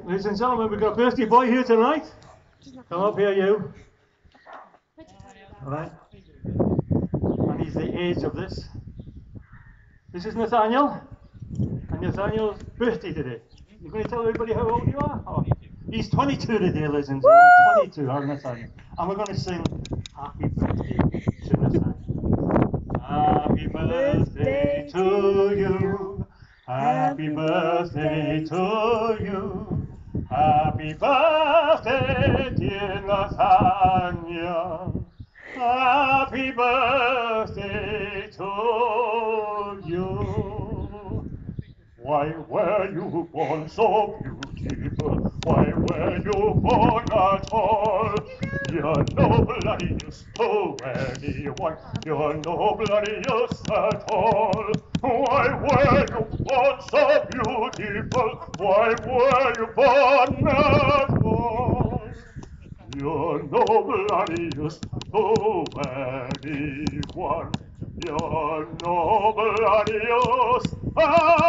Ladies and gentlemen, we've got a birthday boy here tonight. Come up here, you. All right. And he's the age of this. This is Nathaniel. And Nathaniel's birthday today. You're going to tell everybody how old you are? Oh, he's 22 today, ladies and gentlemen. 22, our Nathaniel. And we're going to sing happy birthday to Nathaniel. Happy birthday to you. Happy birthday to you. Happy birthday, dear Nathaniel. Happy birthday to you. Why were you born so beautiful? Why were you born at all? You're no bloody use to anyone. You're no bloody use at all. Why were you born so beautiful? Why were you born at all? You're no bloody use to anyone. You're no bloody use at all.